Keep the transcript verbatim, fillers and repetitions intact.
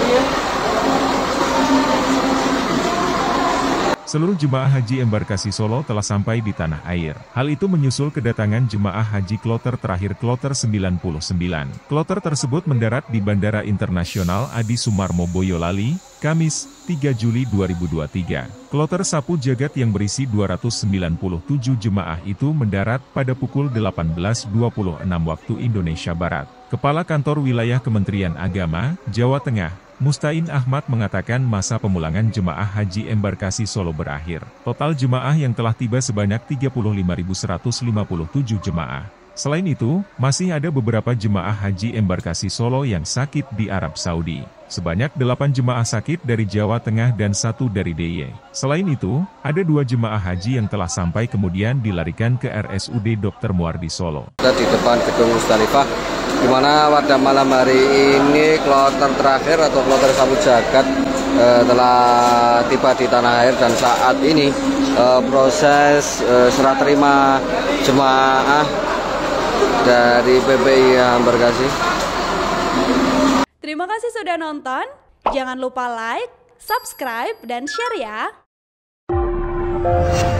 Seluruh jemaah haji embarkasi Solo telah sampai di tanah air. Hal itu menyusul kedatangan jemaah haji kloter terakhir kloter sembilan puluh sembilan. Kloter tersebut mendarat di Bandara Internasional Adi Sumarmo Boyolali, Kamis, tiga Juli dua ribu dua puluh tiga. Kloter Sapu Jagat yang berisi dua ratus sembilan puluh tujuh jemaah itu mendarat pada pukul delapan belas dua puluh enam waktu Indonesia Barat. Kepala Kantor Wilayah Kementerian Agama, Jawa Tengah, Mustain Ahmad mengatakan masa pemulangan jemaah haji embarkasi Solo berakhir. Total jemaah yang telah tiba sebanyak tiga puluh lima ribu seratus lima puluh tujuh jemaah. Selain itu, masih ada beberapa jemaah haji embarkasi Solo yang sakit di Arab Saudi. Sebanyak delapan jemaah sakit dari Jawa Tengah dan satu dari D I Y. Selain itu, ada dua jemaah haji yang telah sampai kemudian dilarikan ke R S U D Dokter Muardi Solo. Di depan gedung Musdalifah, di mana pada malam hari ini kloter terakhir atau kloter Sapu Jagat eh, telah tiba di tanah air, dan saat ini eh, proses eh, serah terima jemaah dari P P I Embarkasi. Terima kasih sudah nonton. Jangan lupa like, subscribe, dan share ya.